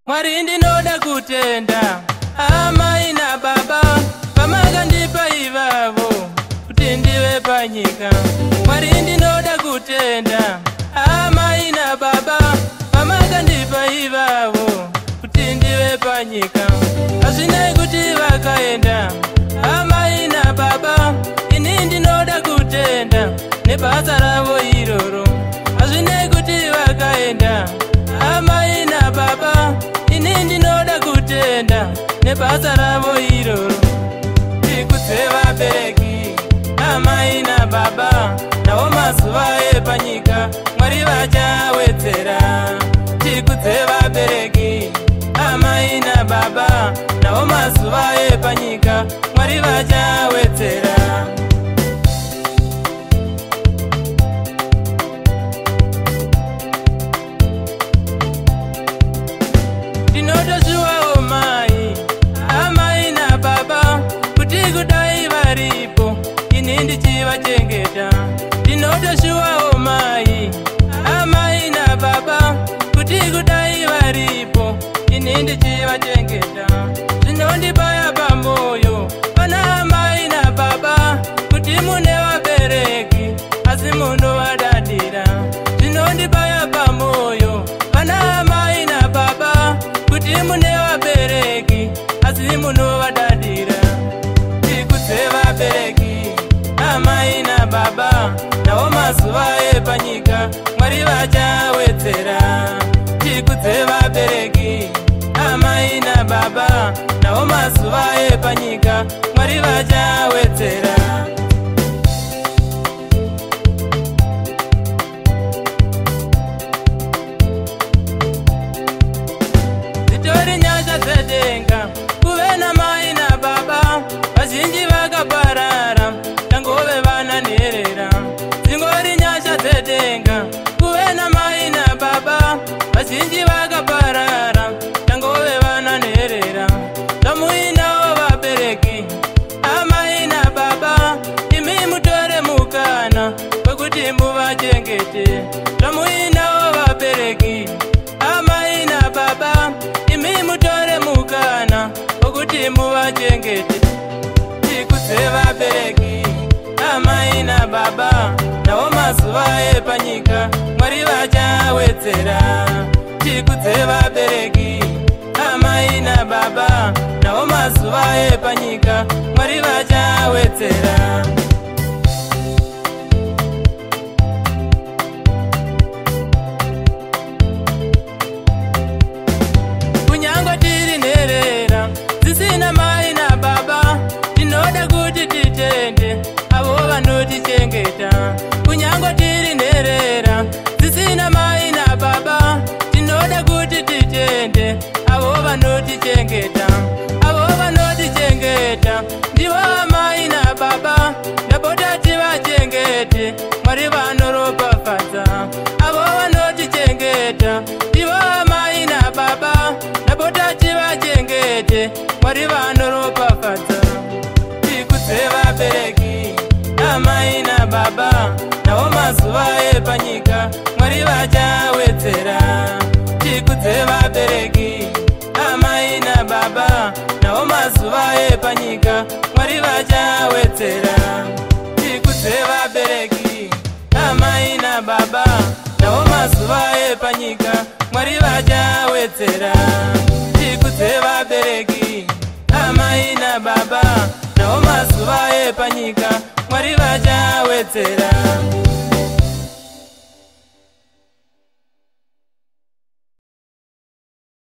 Mwari ndinoda kutenda amai nababa vamakandipa ivavo kuti ndive panyika. Mwari ndinoda kutenda amai nababa vamakandipa ivavo kuti ndive panyika. Hazvinei kuti vakaenda amai nababa, ini ndinoda kutenda nebasa ravo iroro. Hazvinei kuti vakaenda amai nababa, ini ndinoda kutenda nebasa ravo iroro. Tikudze vabereki amai nababa, navo mazuva epanyika Mwari vachawedzera. Tikudze vabereki amai nababa, navo mazuva epanyika Mwari vachawedzera. Ndinotoshuwawo mai amai nababa kuti kudai varipo ini ndichivachengeta. Ndinotoshuwawo mai amai nababa kuti kudai varipo ini ndichivachengeta. Zvinondibaya pamoyo pana amai nababa kuti mune vabereki asi munovadadira. Zvinondibaya pamoyo pana amai nababa kuti mune vabereki asi munovadadira. Tikudze vabereki amai nababa, navo mazuva epanyika Mwari vachawedzera. Tikudze vabereki amai nababa, navo mazuva epanyika Mwari vachawedzera. Zitori nyasha dzedenga kuve namai nababa, vazhinji vakaparara tangove vana nherera. Dzingori nyasha dzedenga kuve namai nababa, vazhinji vakaparara tangove vana nherera. Zvamuinawo vabereki amai nababa, imi mutore mukana wekuti muvachengete. Zvamuinawo vabereki amai nababa, imi mutore mukana wekuti muvachengete. Tikudze vabereki amai nababa, navo mazuva epanyika Mwari vachawedzera. Tikudze vabereki amai nababa, navo mazuva epanyika Mwari vachawedzera. Kunyangwe tiri nherera dzisina mai nababa, ndinoda kuti titende avo vanotichengeta. Kunyangwe tiri nherera dzisina mai nababa, ndinoda kuti titende avo vanotichengeta. Avo vanotichengeta ndivo amai nababa, ndapota tivachengete Mwari vanoropafadza. Avo vanotichengeta ndivo amai nababa, ndapota tivachengete Mwari vanoropafadza. Tikudze vabereki amai nababa, navo mazuva epanyika Mwari vachawedzera. Tikudze vabereki amai nababa, navo mazuva epanyika Mwari vachawedzera. Tikudze vabereki amai nababa, navo mazuva epanyika Mwari vachawedzera. Tikudze vabereki amai nababa, navo mazuva epanyika Mwari vachawedzera.